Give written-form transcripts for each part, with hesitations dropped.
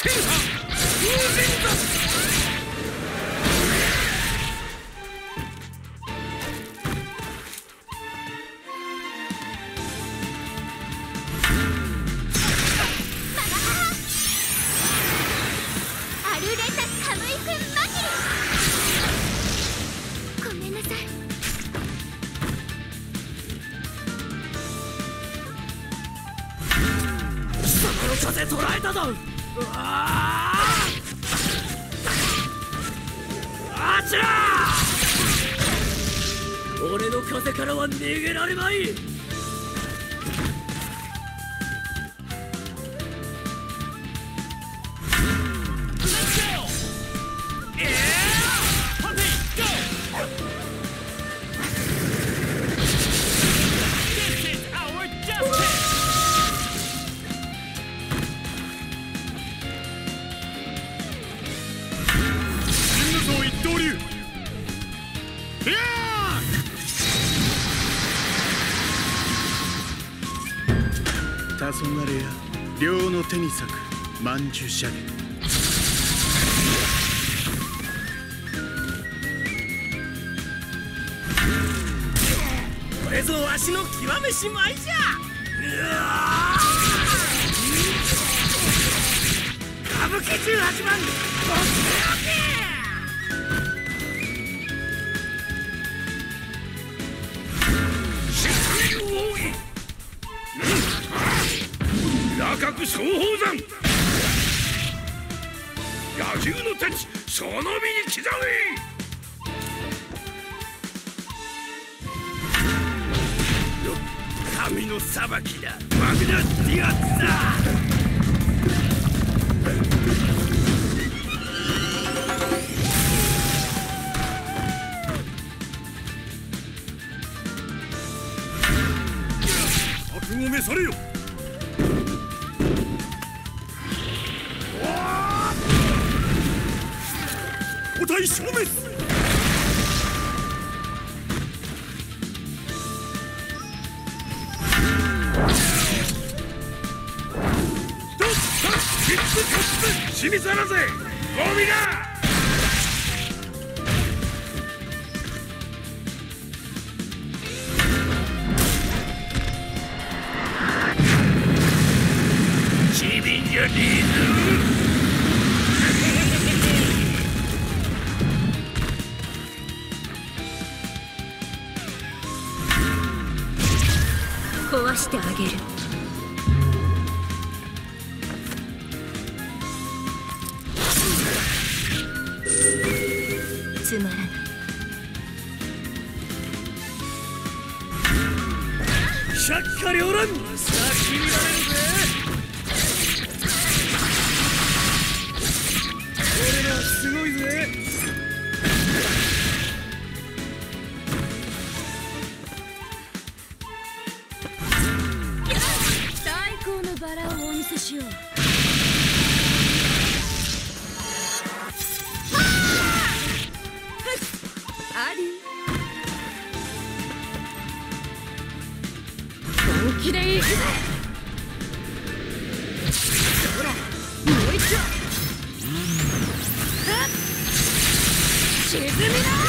風捉えたぞ。あちら俺の風からは逃げられまい。 黄昏や両の手に咲く曼珠射撃。 これぞわしの極めし舞じゃ。歌舞伎18番ボ赤く総宝山野獣の太刀その身に刻め。神の裁きだマグナスティアッツァ。覚悟めされよ。個体消滅。死に去らせゴミだ。機敏じゃねえぞ。 壊してあげる。つまらない。 百花繚乱さあ決められるぜ。俺らすごいぜ。 バラをお見せしよう。あり本気でいくぜ。ほらもう一丁。沈みな。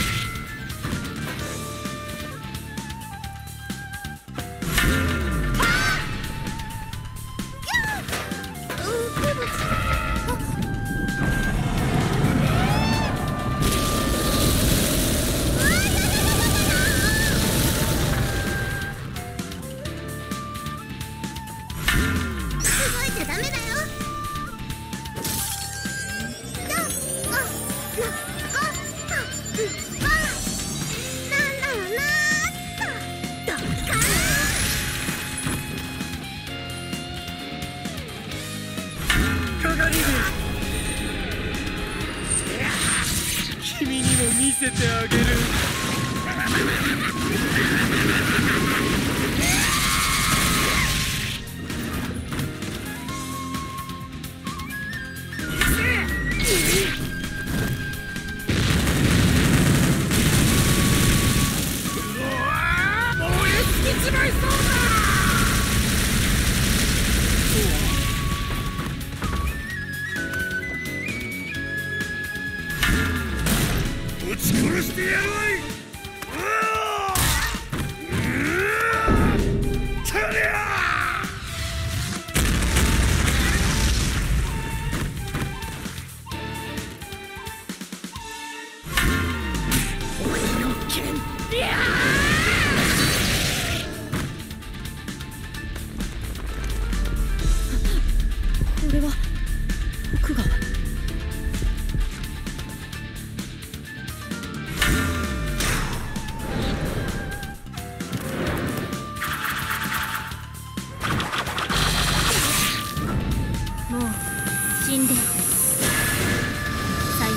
君にも見せてあげる。 してやるわい。とりゃこれは奥川。もう死んで最後。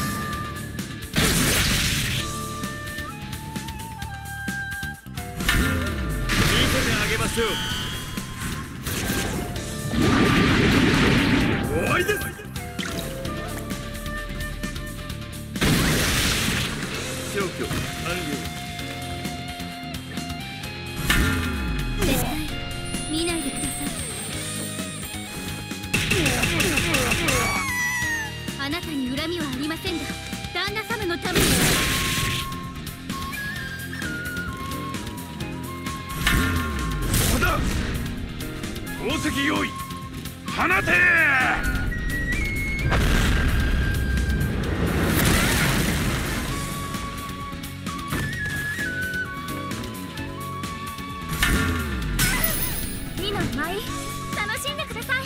見せてあげましょう。終わりです。消去完了。 絶対見ないでください。あなたに恨みはありませんが、旦那様のために。 ここだ。宝石用意。放て。 美の舞、楽しんでください。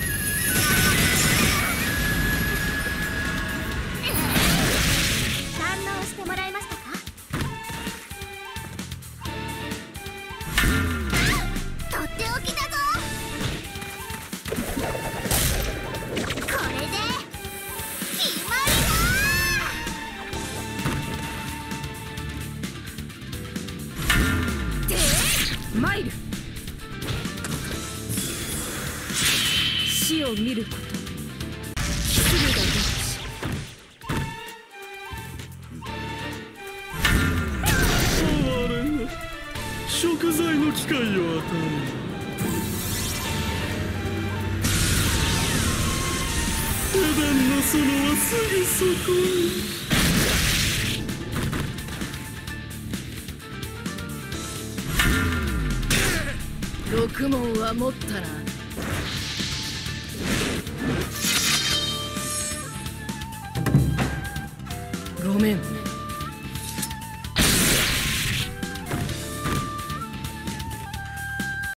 堪能してもらえましたか？とっておきだぞ。これで決まりだ。マイル、死を見ること、キスルがどっち。 哀れな食材の機会を与える。エデンの園はすぐそこに。 六門は持ったな。ごめん。